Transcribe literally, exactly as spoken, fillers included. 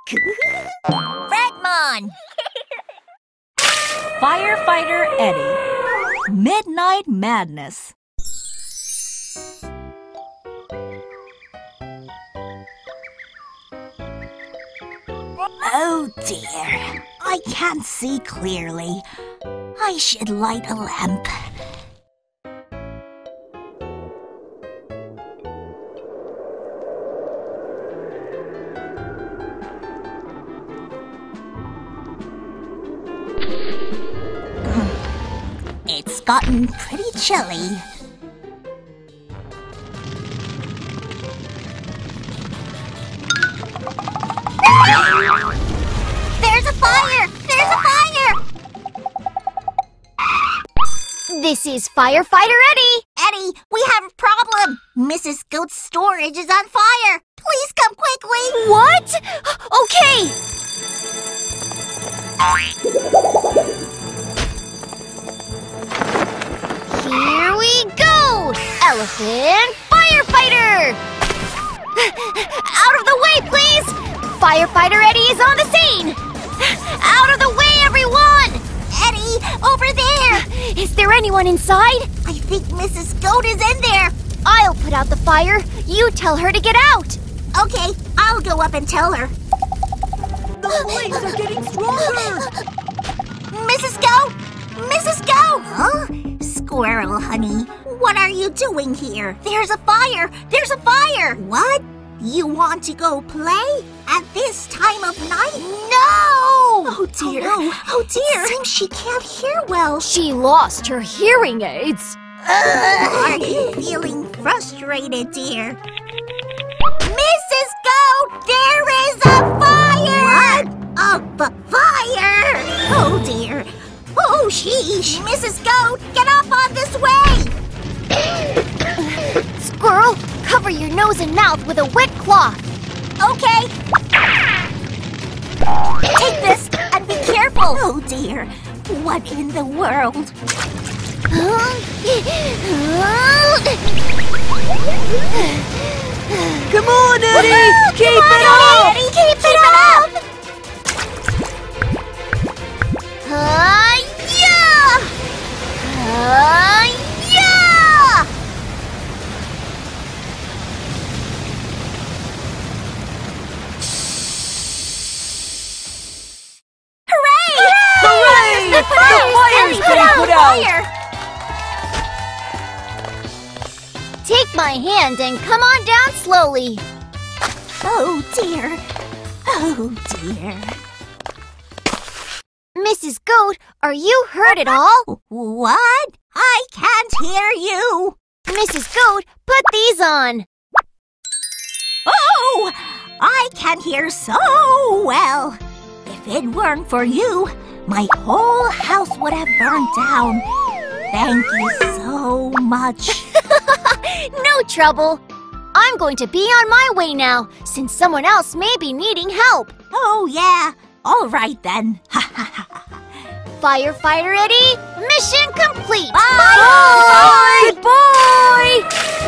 Fragmon! Firefighter Eddie. Midnight Madness. Oh dear, I can't see clearly. I should light a lamp. It's gotten pretty chilly. There's a fire! There's a fire! This is Firefighter Eddie! Eddie, we have a problem! Missus Goat's storage is on fire! Please come quickly! What? Okay! Here we go! Elephant Firefighter! Out of the way, please! Firefighter Eddie is on the scene! Out of the way, everyone! Eddie, over there! Is there anyone inside? I think Missus Goat is in there! I'll put out the fire. You tell her to get out. Okay, I'll go up and tell her. The flames are getting stronger! Missus Goat! Missus Goat! Huh? Squirrel, honey, what are you doing here? There's a fire! There's a fire! What? You want to go play? At this time of night? No! Oh dear! Oh, no. Oh dear! It seems she can't hear well. She lost her hearing aids. Uh, are you feeling frustrated, dear? Missus Goat, there is a fire! What? A f fire? Oh dear! Oh sheesh! Missus Goat, get up on this way! Squirrel, cover your nose and mouth with a wet cloth. Okay. Take this and be careful. Oh dear, what in the world? Come on, Eddie! Keep Come on, it up! Eddie, keep, keep it up! Hi-ya! Hi-ya! Hooray! Hooray! The fire's The fire's been put out! Fire! Take my hand and come on down slowly. Oh dear. Oh dear. Missus Goat, are you hurt at all? What? I can't hear you. Missus Goat, put these on. Oh! I can hear so well. If it weren't for you, my whole house would have burned down. Thank you so much. No trouble. I'm going to be on my way now, since someone else may be needing help. Oh, yeah. All right, then. Firefighter Eddie, mission complete. Bye! Bye! Bye!